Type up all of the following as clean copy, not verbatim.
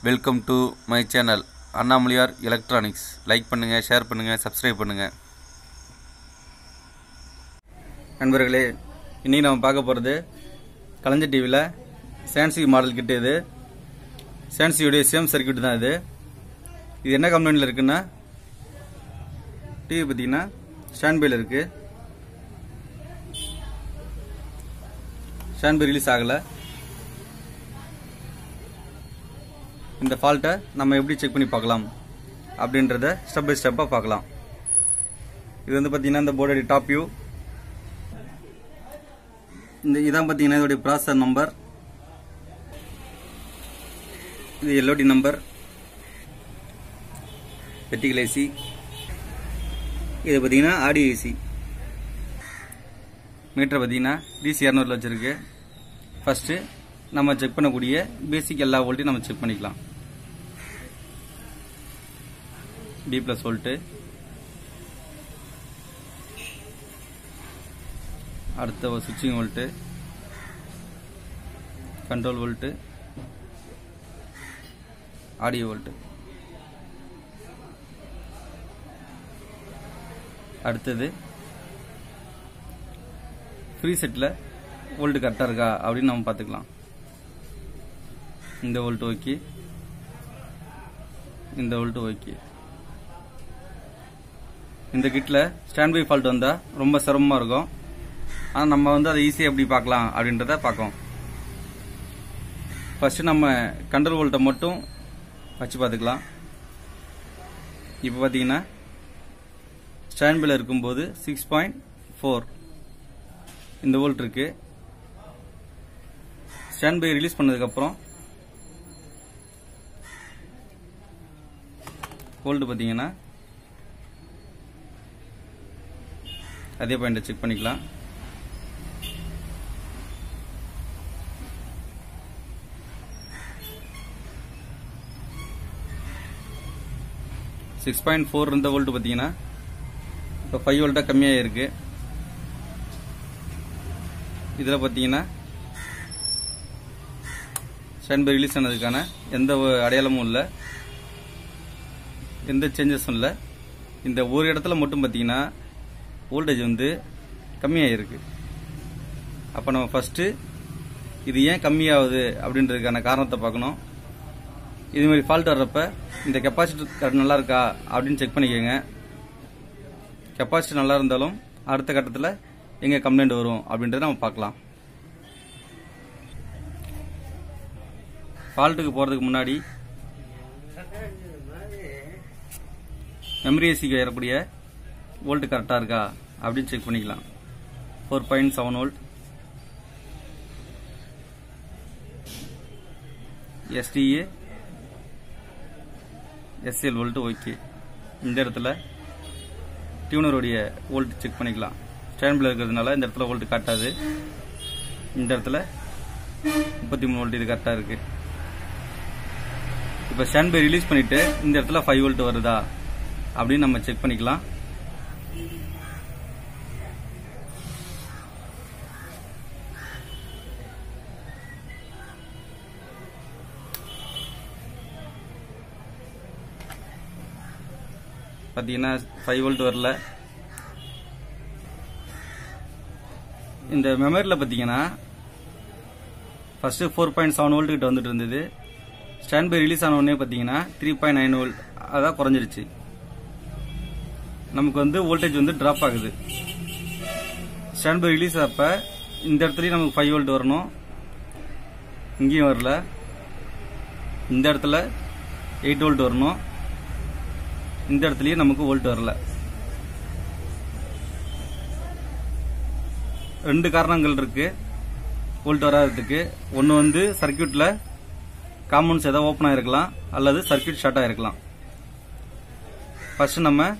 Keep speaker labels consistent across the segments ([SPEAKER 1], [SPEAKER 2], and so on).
[SPEAKER 1] Welcome to my channel Annamalaiyar electronics. Like பண்ணுங்கள், share பண்ணுங்கள், subscribe பண்ணுங்கள். நண்பர்களே, இன்றைக்கி நம்ம பார்க்க போகிறது கலைஞர் டிவியில் சான்சுய் மாடல் கிட்ட. இது சான்சுயோடைய சேம் சர்க்கியூட் தான். இது என்ன கம்பெனியில் இருக்குன்னா, டிவி பார்த்தீங்கன்னா ஸ்டாண்ட் பையில் இருக்குது. ஸ்டாண்ட் பை ரிலீஸ் ஆகலை. இந்த ஃபால்ட்டை நம்ம எப்படி செக் பண்ணி பார்க்கலாம் அப்படின்றத ஸ்டெப் பை ஸ்டெப்பாக பார்க்கலாம். இது வந்து பார்த்தீங்கன்னா இந்த போர்டோடைய டாப் வியூ. இதான் பார்த்தீங்கன்னா இதோடைய ப்ராசஸர் நம்பர். இது எல்ஓடி நம்பர், வெர்டிகல் ஏசி. இது பார்த்தீங்கன்னா ஆடியோ ஏசி. மீட்டர் பார்த்தீங்கன்னா டிசி 200 வச்சிருக்கு. ஃபர்ஸ்ட் நம்ம செக் பண்ணக்கூடிய பேசிக் எல்லா வோல்ட்டையும் நம்ம செக் பண்ணிக்கலாம். D+ வோல்ட்டு, அடுத்த ஒரு சுவிட்சிங் volt, control volt, audio volt. அடுத்தது ஃப்ரீ செட்டில் வோல்ட்டு கரெக்டாக இருக்கா அப்படின்னு நம்ம பார்த்துக்கலாம். இந்த வோல்ட் ஓகே, இந்த வோல்ட் ஓகே. இந்த கிட்டில் ஸ்டாண்ட் பை ஃபால்ட் வந்தால் ரொம்ப சிரமமாக இருக்கும். ஆனால் நம்ம வந்து அதை ஈஸியாக எப்படி பார்க்கலாம் அப்படின்றத பார்க்கலாம். ஃபர்ஸ்ட் நம்ம கண்ட்ரோல் வோல்ட்டை மட்டும் வச்சு பார்த்துக்கலாம். இப்போ பார்த்தீங்கன்னா ஸ்டாண்ட் பையில் இருக்கும்போது 6.4 இந்த வோல்ட் இருக்கு. ஸ்டாண்ட் பை ரிலீஸ் பண்ணதுக்கப்புறம் வோல்ட் பார்த்தீங்கன்னா அதே பாயிண்ட்டை செக் பண்ணிக்கலாம். .4 இருந்த வோல்ட் பார்த்தீங்கன்னா இப்போ 5 வோல்ட்டாக கம்மியாக இருக்கு. இதில் பார்த்தீங்கன்னா ஸ்டாண்ட் பை ரிலீஸ் ஆனதுக்கான எந்த அடையாளமும் இல்லை, எந்த சேஞ்சஸும் இல்லை. இந்த ஒரு இடத்துல மட்டும் பார்த்தீங்கன்னா வோல்டேஜ் வந்து கம்மியாக இருக்கு. அப்போ நம்ம ஃபர்ஸ்ட் இது ஏன் கம்மியாகுது அப்படின்றதுக்கான காரணத்தை பார்க்கணும். இது மாதிரி ஃபால்ட் வர்றப்ப இந்த கெப்பாசிட்டர் நல்லா இருக்கா அப்படின்னு செக் பண்ணிக்கோங்க. கெப்பாசிட்டி நல்லா இருந்தாலும் அடுத்த கட்டத்தில் எங்கே கம்ப்ளைண்ட் வரும் அப்படின்றத நம்ம பார்க்கலாம். ஃபால்ட்டுக்கு போகிறதுக்கு முன்னாடி மெமரி ஏசிக்கு ஏறக்கூடிய வோல்ட் கரெக்டாக இருக்கா அப்படின்னு செக் பண்ணிக்கலாம். 4.7 volt. SDA SL volt okay. இந்த இடத்துல டியூனருடைய வோல்ட் செக் பண்ணிக்கலாம். ஸ்டாண்ட் பையில் இருக்கிறதுனால இந்த இடத்துல வோல்ட் காட்டாது. இந்த இடத்துல 33 வோல்ட் இது கரெக்டாக இருக்கு. இப்போ ஸ்டாண்ட் பை ரிலீஸ் பண்ணிட்டு இந்த இடத்துல 5 வோல்ட் வருதா அப்படின்னு நம்ம செக் பண்ணிக்கலாம். பார்த்தீங்கன்னா 5 வோல்ட் வரல. இந்த மெமரியில் பார்த்தீங்கன்னா ஃபர்ஸ்ட் 4.7 வோல்ட் கிட்ட வந்துட்டு இருந்தது. ஸ்டாண்ட் பை ரிலீஸ் ஆன உடனே பார்த்தீங்கன்னா 3.9 வோல்ட் அதான் குறைஞ்சிருச்சு. நமக்கு வந்து வோல்டேஜ் வந்து டிராப் ஆகுது. ஸ்டாண்ட் பை ரிலீஸ் அப்ப இந்த இடத்துலயும் நமக்கு 5 வோல்ட் வரணும், இங்கேயும் வரல. இந்த இடத்துல 8 வோல்ட் வரணும், இந்த இடத்துலயும் நமக்கு வோல்ட் வரல. ரெண்டு காரணங்கள் இருக்கு வோல்ட் வராததுக்கு. ஒன்று வந்து சர்க்கியூட்ல காம்பவுண்ட்ஸ் ஏதாவது ஓப்பன் ஆயிருக்கலாம், அல்லது சர்க்கியூட் ஷார்ட் ஆயிருக்கலாம். ஃபர்ஸ்ட் நம்ம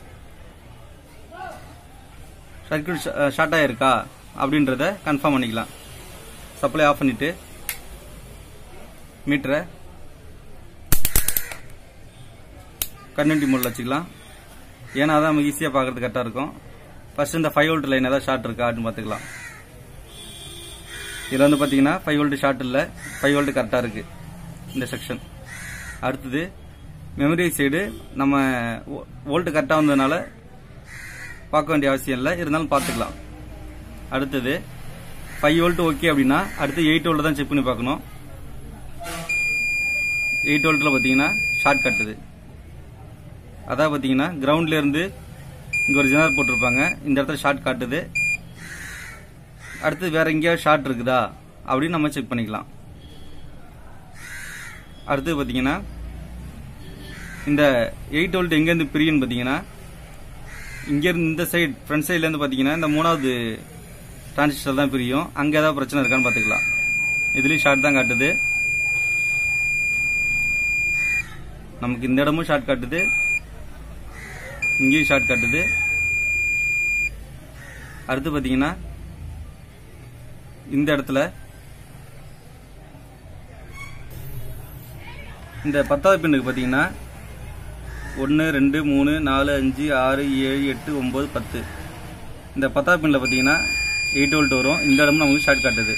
[SPEAKER 1] சர்க்கியூட் ஷார்ட் ஆயிருக்கா அப்படின்றத கன்ஃபார்ம் பண்ணிக்கலாம். சப்ளை ஆஃப் பண்ணிட்டு மீட்டரை கண்டினியூட்டி மோட்ல வச்சுக்கலாம். ஏன்னா அதான் நமக்கு ஈஸியாக பார்க்கறது கரெக்டாக இருக்கும். ஃபர்ஸ்ட் இந்த 5 வோல்ட் லைன் ஏதாவது ஷார்ட் இருக்கா அப்படின்னு பார்த்துக்கலாம். இதில் வந்து பார்த்தீங்கன்னா 5 வோல்ட் ஷார்ட் இல்லை, 5 வோல்ட் கரெக்டாக இருக்கு இந்த செக்ஷன். அடுத்தது மெமரி சைடு நம்ம வோல்ட் கரெக்டாக வந்ததுனால பார்க்க வேண்டிய அவசியம் இல்லை, இருந்தாலும் பார்த்துக்கலாம். அடுத்தது 5 வோல்ட் ஓகே அப்படின்னா அடுத்து 8 வோல்ட் தான் செக் பண்ணி பார்க்கணும். 8 வோல்ட்டில் பார்த்தீங்கன்னா ஷார்ட் கட்டுது. அதாவது பார்த்தீங்கன்னா கிரவுண்ட்ல இருந்து இங்கே ஒரு ஜெனரேட்டர் போட்டிருப்பாங்க, இந்த இடத்துல ஷார்ட் காட்டுது. அடுத்து வேற எங்கேயாவது ஷார்ட் இருக்குதா அப்படின்னு நம்ம செக் பண்ணிக்கலாம். அடுத்து பார்த்தீங்கன்னா இந்த 8 வோல்ட் எங்கேருந்து பிரியுன்னு பார்த்தீங்கன்னா இங்கேருந்து இந்த சைடு ஃப்ரண்ட் சைட்லேருந்து பார்த்தீங்கன்னா இந்த 3வது டிரான்சிஸ்டர் தான் பிரியும். அங்கே ஏதாவது பிரச்சனை இருக்கான்னு பார்த்துக்கலாம். இதுலேயும் ஷார்ட் தான் காட்டுது. நமக்கு இந்த இடமும் ஷார்ட் காட்டுது, இங்கேயும் ஷார்ட் காட்டுது. அடுத்து பார்த்தீங்கன்னா இந்த இடத்துல இந்த 10வது பின்னுக்கு பார்த்தீங்கன்னா 1 2 3 4 5 6 7 8 9 10 இந்த 10வது பின்ல பார்த்தீங்கன்னா 8 வோல்ட் வரும். இந்த இடமும் நமக்கு ஷார்ட் காட்டுது.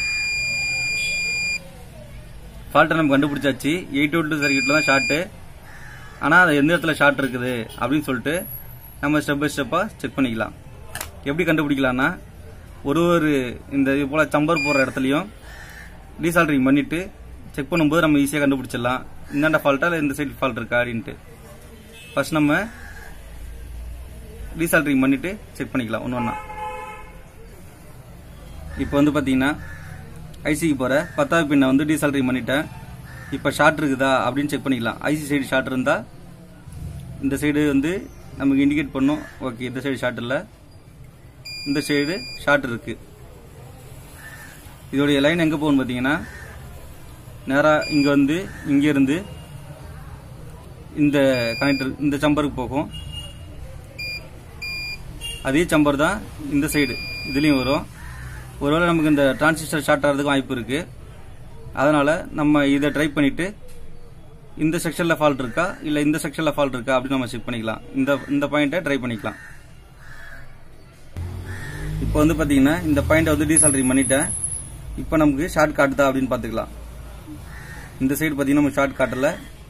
[SPEAKER 1] ஃபால்ட்டை நம்ம கண்டுபிடிச்சாச்சு. 8 வோல்ட் சர்க்யூட்ல தான் ஷார்ட்டு. ஆனால் அது எந்த இடத்துல ஷார்ட் இருக்குது அப்படின்னு சொல்லிட்டு நம்ம ஸ்டெப் பை ஸ்டெப்பாக செக் பண்ணிக்கலாம். எப்படி கண்டுபிடிக்கலாம்னா ஒரு இந்த இது போல் சம்பர் போடுற இடத்துலையும் டீசால்டரிங் பண்ணிவிட்டு செக் பண்ணும்போது நம்ம ஈஸியாக கண்டுபிடிச்சிடலாம் இந்தாண்ட ஃபால்ட்டா இல்லை இந்த சைடு ஃபால்ட் இருக்கா அப்படின்ட்டு. ஃபர்ஸ்ட் நம்ம டீசால்டரிங் பண்ணிவிட்டு செக் பண்ணிக்கலாம் ஒன்று ஒன்றா. இப்போ வந்து பார்த்தீங்கன்னா ஐசிக்கு போகிற 10வது பின்னை வந்து டீசால்டரிங் பண்ணிட்டேன். இப்போ ஷார்ட் இருக்குதா அப்படின்னு செக் பண்ணிக்கலாம். ஐசி சைடு ஷார்ட் இருந்தால் இந்த சைடு வந்து நமக்கு இண்டிகேட் பண்ணும். ஓகே, இந்த சைடு ஷார்ட் இல்லை, இந்த சைடு ஷார்ட் இருக்கு. இதோடைய லைன் எங்கே போகும்னு பார்த்தீங்கன்னா நேராக இங்கே வந்து இங்கேருந்து இந்த கனெக்டர் இந்த சம்பருக்கு போகும். அதே சம்பர் தான் இந்த சைடு இதுலேயும் வரும். ஒருவேளை நமக்கு இந்த டிரான்சிஸ்டர் ஷார்ட் ஆகிறதுக்கு வாய்ப்பு இருக்கு. அதனால நம்ம இதை ட்ரை பண்ணிட்டு இந்த செக்ஷன்ல ஃபால்ட் இருக்கா இல்லை இந்த செக்ஷன்ல ஃபால்ட் இருக்கா அப்படின்னு நம்ம செக் பண்ணிக்கலாம். இந்த பாயிண்ட்டை ட்ரை பண்ணிக்கலாம். இப்போ வந்து பார்த்தீங்கன்னா இந்த பாயிண்டை வந்து டீசால்டரிங் பண்ணிட்டேன். இப்போ நமக்கு ஷார்ட் காட்டுதா அப்படின்னு பார்த்துக்கலாம். இந்த சைடு பார்த்தீங்கன்னா நம்ம ஷார்ட் காட்டல.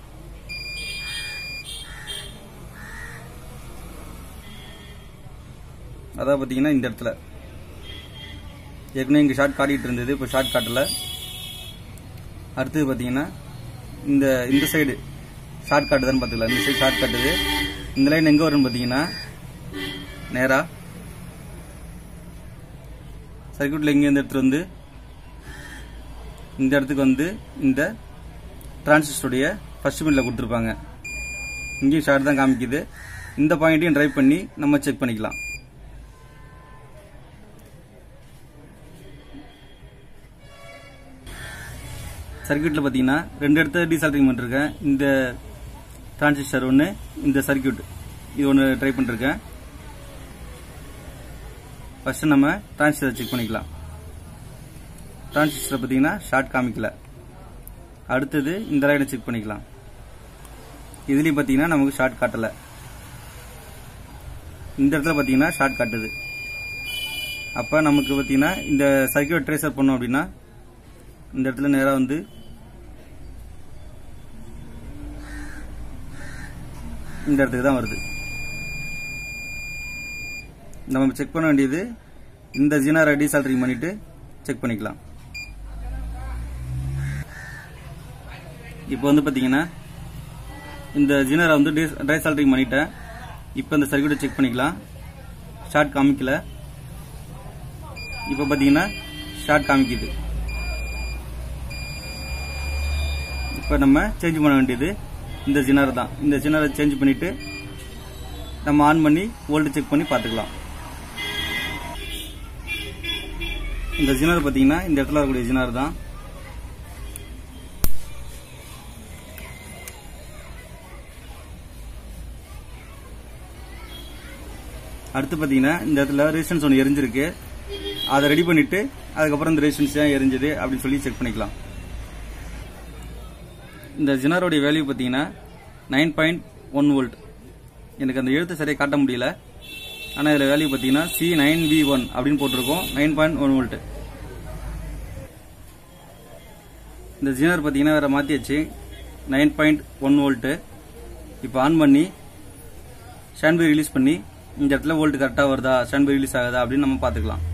[SPEAKER 1] அதான் பார்த்தீங்கன்னா இந்த இடத்துல ஏற்கனவே இங்கே ஷார்ட் காட்டிட்டு இருந்தது, இப்போ ஷார்ட் காட்டல. அடுத்தது பார்த்தீங்கன்னா இந்த சைடு ஷார்ட் காட்டுதான்னு பார்த்துக்கலாம். இந்த சைடு ஷார்ட் காட்டுது. இந்த லைன் எங்கே வரும்னு பார்த்தீங்கன்னா நேராக சர்க்யூட்டில் இங்கேருந்து எடுத்துகிட்டு வந்து இந்த இடத்துக்கு வந்து இந்த டிரான்சிஸ்டருடைய ஃபர்ஸ்ட் பின்ல கொடுத்துருப்பாங்க. இங்கேயும் ஷார்ட் தான் காமிக்குது. இந்த பாயிண்ட்டையும் ட்ரை பண்ணி நம்ம செக் பண்ணிக்கலாம். சர்க்யூட்டில் பார்த்தீங்கன்னா 2 இடத்துல டீசால்டரிங் பண்ணிருக்கேன். இந்த டிரான்சிஸ்டர் ஒன்று, இந்த சர்க்யூட் இது ஒன்று ட்ரை பண்ணிருக்கேன். ஃபர்ஸ்ட் நம்ம டிரான்சிஸ்டர் செக் பண்ணிக்கலாம். டிரான்சிஸ்டர் பார்த்தீங்கன்னா ஷார்ட் காமிக்கல. அடுத்தது இந்த லைனை செக் பண்ணிக்கலாம். இதுலேயும் பார்த்தீங்கன்னா நமக்கு ஷார்ட் காட்டலை. இந்த இடத்துல பார்த்தீங்கன்னா ஷார்ட் காட்டுது. அப்போ நமக்கு பார்த்தீங்கன்னா இந்த சர்க்யூட் ட்ரேசர் பண்ணோம் அப்படின்னா இந்த இடத்துல நேராக வந்து இந்த இடத்துக்கு தான் வருது. நம்ம செக் பண்ண வேண்டியது இந்த ஜீனாரை டீசால்டரிங் பண்ணிட்டு செக் பண்ணிக்கலாம். இப்போ வந்து பார்த்தீங்கன்னா இந்த ஜீனாரை வந்து டீசால்டரிங் பண்ணிட்டேன். இப்போ இந்த சர்க்யூட்டை செக் பண்ணிக்கலாம். ஷார்ட் காமிக்கல. இப்போ பார்த்தீங்கன்னா ஷார்ட் காமிக்குது. இப்போ நம்ம சேஞ்ச் பண்ண வேண்டியது இந்த ஜீனார் தான். இந்த ஜீனாரை சேஞ்ச் பண்ணிட்டு நம்ம ஆன் பண்ணி வோல்ட் செக் பண்ணி பார்த்துக்கலாம். இந்த ஜீனார் பார்த்தீங்கன்னா இந்த இடத்துல இருக்கக்கூடிய ஜீனார் தான். அடுத்து பார்த்தீங்கன்னா இந்த இடத்துல ரெசிஸ்டன்ஸ் ஒன்று எரிஞ்சிருக்கு. அதை ரெடி பண்ணிட்டு அதுக்கப்புறம் இந்த ரெசிஸ்டன்ஸ் ஏன் எரிஞ்சுது அப்படின்னு சொல்லி செக் பண்ணிக்கலாம். இந்த ஜெனரோடைய வேல்யூ பார்த்தீங்கன்னா 9.1 வோல்ட். எனக்கு அந்த எழுத்து சரியாக காட்ட முடியல. ஆனால் இதில் வேல்யூ பார்த்தீங்கன்னா C9V1 அப்படின்னு போட்டிருக்கோம். 9.1 வோல்ட். இந்த ஜெனர் பார்த்தீங்கன்னா வேற மாற்றியாச்சு. 9.1 வோல்ட். இப்போ ஆன் பண்ணி ஸ்டாண்ட்பை ரிலீஸ் பண்ணி இந்த இடத்துல வோல்ட் கரெக்டாக வருதா, ஸ்டாண்ட்பை ரிலீஸ் ஆகுதா அப்படின்னு நம்ம பார்த்துக்கலாம்.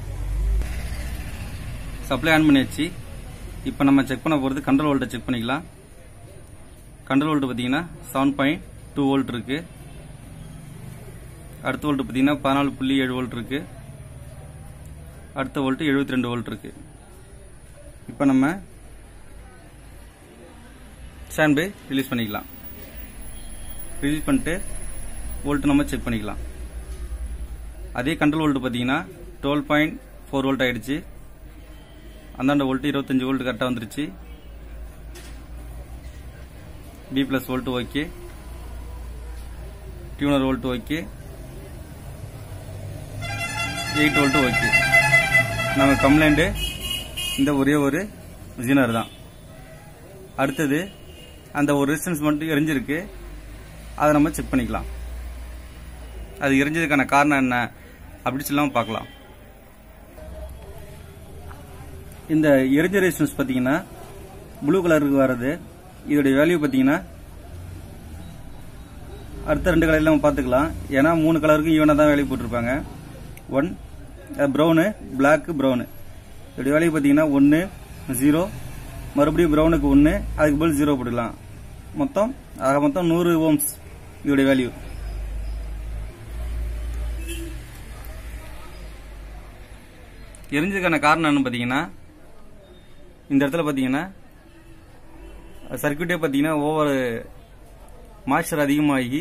[SPEAKER 1] சப்ளை ஆன் பண்ணியாச்சு. இப்போ நம்ம செக் பண்ண போகிறது கண்ட்ரோல் வோல்ட்டை செக் பண்ணிக்கலாம். கண்ட்ரோல் வோல்ட் பார்த்தீங்கன்னா 7.2 வோல்ட் இருக்கு. அடுத்த வோல்ட் பார்த்தீங்கன்னா 14.7 வோல்ட் இருக்கு. அடுத்த வோல்ட் 72 வோல்ட் இருக்கு. இப்போ நம்ம ஸ்டாண்ட்பை ரிலீஸ் பண்ணிக்கலாம். ரிலீஸ் பண்ணிட்டு வோல்ட் நம்ம செக் பண்ணிக்கலாம். அதே கண்ட்ரோல் வோல்ட் பார்த்தீங்கன்னா 12.4 வோல்ட் ஆயிடுச்சு. அந்தாண்ட வோல்ட் 25 வோல்ட் கரெக்டாக வந்துருச்சு. B+ volt okay, tuner volt okay, 8 volt okay. நம்ம கம்ப்ளைண்ட் இந்த ஒரே ஒரு ஜீனர் தான். அடுத்தது அந்த ஒரு ரெசிஸ்டன்ஸ் மட்டும் எரிஞ்சிருக்கு, அதை நம்ம செக் பண்ணிக்கலாம். அது எரிஞ்சதுக்கான காரணம் என்ன அப்படி சொல்லாம பார்க்கலாம். இந்த எரிஞ்ச ரெசிஸ்டன்ஸ் பார்த்தீங்கன்னா ப்ளூ கலருக்கு வர்றது. இதோடைய வேல்யூ பார்த்தீங்கன்னா அடுத்த 2 கலரில் நம்ம பார்த்துக்கலாம். ஏன்னா 3 கலருக்கும் ஈவனாக தான் வேல்யூ போட்டிருப்பாங்க. 1 ப்ரௌனு, பிளாக், ப்ரௌனு. இதோடைய வேல்யூ பார்த்தீங்கன்னா 1 0, மறுபடியும் ப்ரௌனுக்கு 1, அதுக்கு பதில் 0 போட்டுக்கலாம். மொத்தம் 100 ஓம்ஸ் இதோடைய வேல்யூ. எரிஞ்சதுக்கான காரணம் என்னன்னு பார்த்தீங்கன்னா இந்த இடத்துல பார்த்தீங்கன்னா சர்க்யூட்டே பார்த்தீங்கன்னா ஓவர் மாய்ச்சர் அதிகமாகி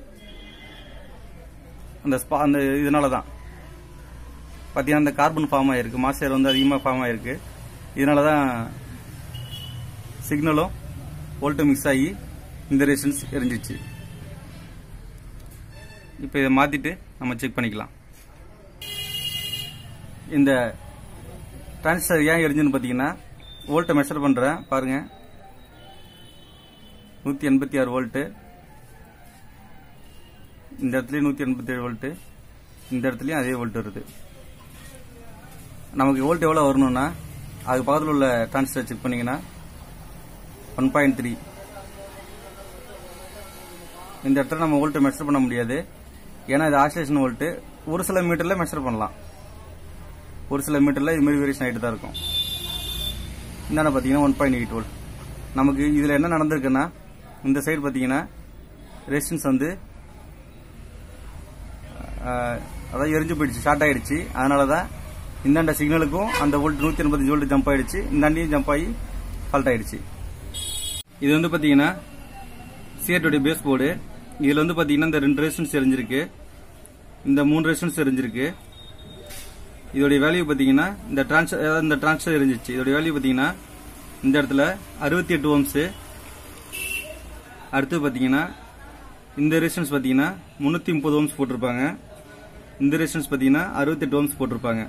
[SPEAKER 1] அந்த இதனால தான் பார்த்தீங்கன்னா அந்த கார்பன் ஃபார்ம் ஆயிருக்கு, மாய்ச்சர் வந்து அதிகமாக ஃபார்ம் ஆயிருக்கு. இதனால தான் சிக்னலும் வோல்ட்டும் மிக்ஸ் ஆகி இந்த ரெசிஸ்டன்ஸ் எரிஞ்சிச்சு. இப்போ இதை மாற்றிட்டு நம்ம செக் பண்ணிக்கலாம். இந்த டிரான்சிஸ்டர் ஏன் எரிஞ்சுன்னு பார்த்தீங்கன்னா வோல்ட்டை மெஷர் பண்ணுறேன் பாருங்க. 186 வோல்ட்டு, இந்த இடத்துலயும் 187 வோல்ட்டு, இந்த இடத்துலயும் அதே வோல்ட் வருது. நமக்கு வோல்ட் எவ்வளோ வரணும்னா அதுக்கு பக்கத்தில் உள்ள டிரான்சிஸ்டர் செக் பண்ணீங்கன்னா 1.3. இந்த இடத்துல நம்ம வோல்ட்டை மெஷர் பண்ண முடியாது, ஏன்னா இது ஆசிலேஷன் வோல்ட்டு. ஒரு சில மீட்டரில் மெஷர் பண்ணலாம், ஒரு சில மீட்டரில் இது மாதிரி வேரியேஷன் ஆகிட்டு தான் இருக்கும். என்னென்ன பார்த்தீங்கன்னா 1.8 வோல்ட். நமக்கு இதில் என்ன நடந்திருக்குன்னா இந்த சைடு பார்த்தீங்கன்னா ரெசிஸ்டன்ஸ் வந்து அதாவது எரிஞ்சு போயிடுச்சு, ஷார்ட் ஆயிடுச்சு. அதனால தான் இந்தாண்ட சிக்னலுக்கும் அந்த வோல்ட் 185 வோல்ட் ஜம்ப் ஆயிடுச்சு, இந்தாண்டியும் ஜம்ப் ஆகி ஃபால்ட் ஆயிடுச்சு. இது வந்து பார்த்தீங்கன்னா சிஆர்டியோட பேஸ் போர்டு. இதில் வந்து பார்த்தீங்கன்னா இந்த 2 ரெசிஸ்டன்ஸ் எரிஞ்சிருக்கு, இந்த 3 ரெசிஸ்டன்ஸ் எரிஞ்சிருக்கு. இதோடைய வேல்யூ பார்த்தீங்கன்னா இந்த டிரான்சிஸ்டர் எரிஞ்சிச்சு. இதோடைய வேல்யூ பார்த்தீங்கன்னா இந்த இடத்துல 68 ஓம்ஸ். அடுத்து பார்த்தீங்கன்னா இந்த ரெசிஸ்டன்ஸ் பார்த்தீங்கன்னா 330 ஓம்ஸ் போட்டிருப்பாங்க. இந்த ரெசிஸ்டன்ஸ் பார்த்தீங்கன்னா 68 ஓம்ஸ் போட்டிருப்பாங்க.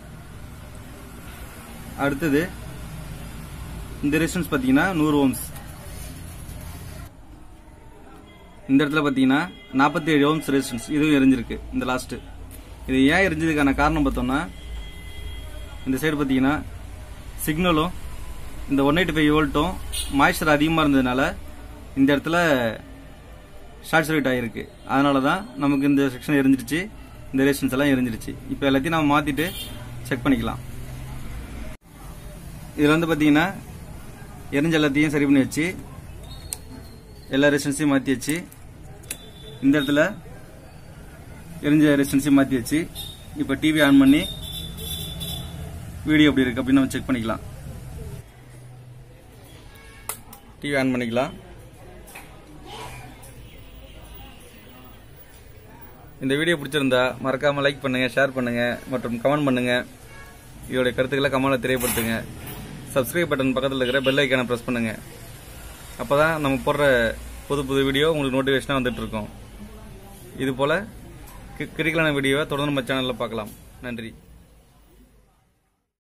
[SPEAKER 1] அடுத்தது இந்த ரெசிஸ்டன்ஸ் பார்த்தீங்கன்னா 100 ஓம்ஸ். இந்த இடத்துல பார்த்தீங்கன்னா 47 ஓம்ஸ் ரெசிஸ்டன்ஸ் இதுவும் எரிஞ்சிருக்கு. இந்த லாஸ்ட் இது ஏன் எரிஞ்சதுக்கான காரணம் பார்த்தோம்னா இந்த சைடு பார்த்தீங்கன்னா சிக்னலும் இந்த 185 வோல்ட்டும் மாய்ச்சர் அதிகமாக இருந்ததுனால இந்த இடத்துல ஷார்ட் சர்க்யூட் ஆகிருக்கு. அதனால தான் நமக்கு இந்த செக்ஷன் எரிஞ்சிருச்சு, இந்த ரெசிஸ்டன்ஸ் எல்லாம் எரிஞ்சிருச்சு. இப்போ எல்லாத்தையும் நம்ம மாற்றிட்டு செக் பண்ணிக்கலாம். இதில் வந்து பார்த்தீங்கன்னா எரிஞ்ச எல்லாத்தையும் சரி பண்ணி வச்சு எல்லா ரெசிஸ்டன்ஸையும் மாற்றி வச்சு இந்த இடத்துல எரிஞ்ச ரெசிஸ்டன்ஸையும் மாற்றி வச்சு இப்போ டிவி ஆன் பண்ணி வீடியோ எப்படி இருக்கு அப்படின்னு நம்ம செக் பண்ணிக்கலாம். டிவி ஆன் பண்ணிக்கலாம். இந்த வீடியோ பிடிச்சிருந்தா மறக்காம லைக் பண்ணுங்க, ஷேர் பண்ணுங்க மற்றும் கமெண்ட் பண்ணுங்க. இதோட கருத்துக்களை கமெண்ட்ல தெரியப்படுத்துங்க. சப்ஸ்கிரைப் பட்டன் பக்கத்தில் இருக்கிற பெல் ஐக்கானை பிரஸ் பண்ணுங்க. அப்பதான் நம்ம போடுற புது வீடியோ உங்களுக்கு நோட்டிஃபிகேஷனா வந்துட்டு இருக்கும். இது போல கிரிக்கலான வீடியோவை தொடர்ந்து நம்ம சேனல்ல பார்க்கலாம். நன்றி.